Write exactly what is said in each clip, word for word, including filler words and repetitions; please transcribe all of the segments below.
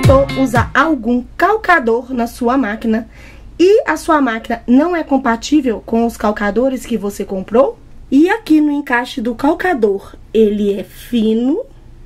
tentou usar algum calcador na sua máquina e a sua máquina não é compatível com os calcadores que você comprou? E aqui no encaixe do calcador, ele é fino.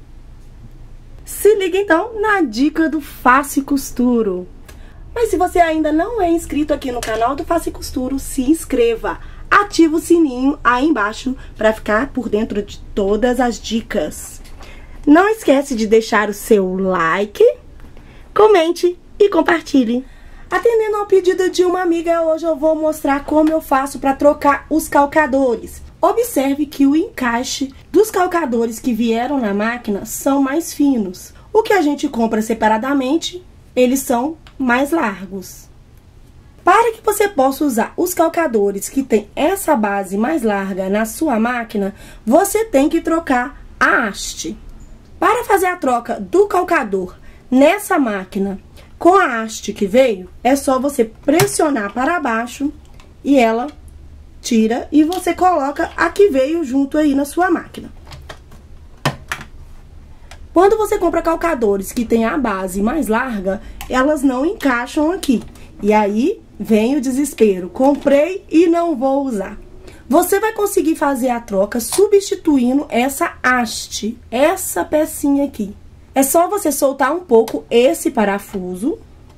Se liga então na dica do Faça e Costuro. Mas se você ainda não é inscrito aqui no canal do Faça e Costuro, se inscreva. Ativa o sininho aí embaixo para ficar por dentro de todas as dicas. Não esquece de deixar o seu like, comente e compartilhe. Atendendo ao pedido de uma amiga, hoje eu vou mostrar como eu faço para trocar os calcadores. Observe que o encaixe dos calcadores que vieram na máquina são mais finos. O que a gente compra separadamente, eles são mais largos. Para que você possa usar os calcadores que tem essa base mais larga na sua máquina, você tem que trocar a haste. Para fazer a troca do calcador nessa máquina com a haste que veio, é só você pressionar para baixo e ela tira e você coloca a que veio junto aí na sua máquina. Quando você compra calcadores que tem a base mais larga, elas não encaixam aqui. E aí vem o desespero. Comprei e não vou usar. Você vai conseguir fazer a troca substituindo essa haste, essa pecinha aqui. É só você soltar um pouco esse parafuso.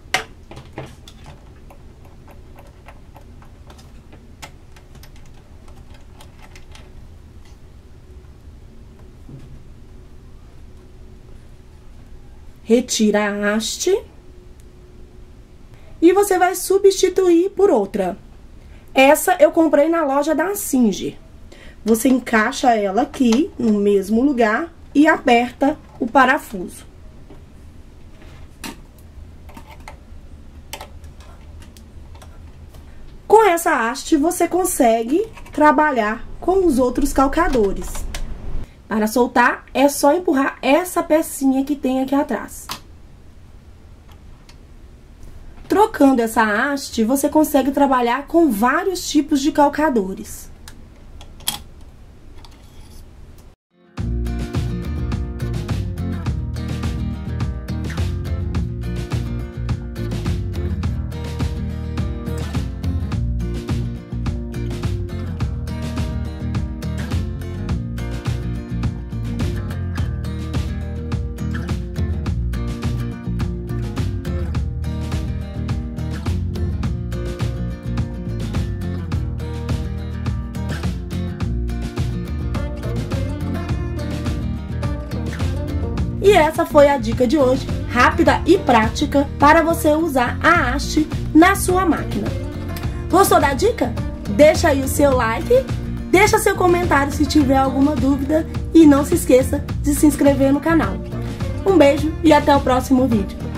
Retira a haste. E você vai substituir por outra. Essa eu comprei na loja da Singer. Você encaixa ela aqui no mesmo lugar e aperta o parafuso. Com essa haste você consegue trabalhar com os outros calcadores. Para soltar, é só empurrar essa pecinha que tem aqui atrás. Trocando essa haste, você consegue trabalhar com vários tipos de calcadores. E essa foi a dica de hoje, rápida e prática, para você usar a haste na sua máquina. Gostou da dica? Deixa aí o seu like, deixa seu comentário se tiver alguma dúvida e não se esqueça de se inscrever no canal. Um beijo e até o próximo vídeo.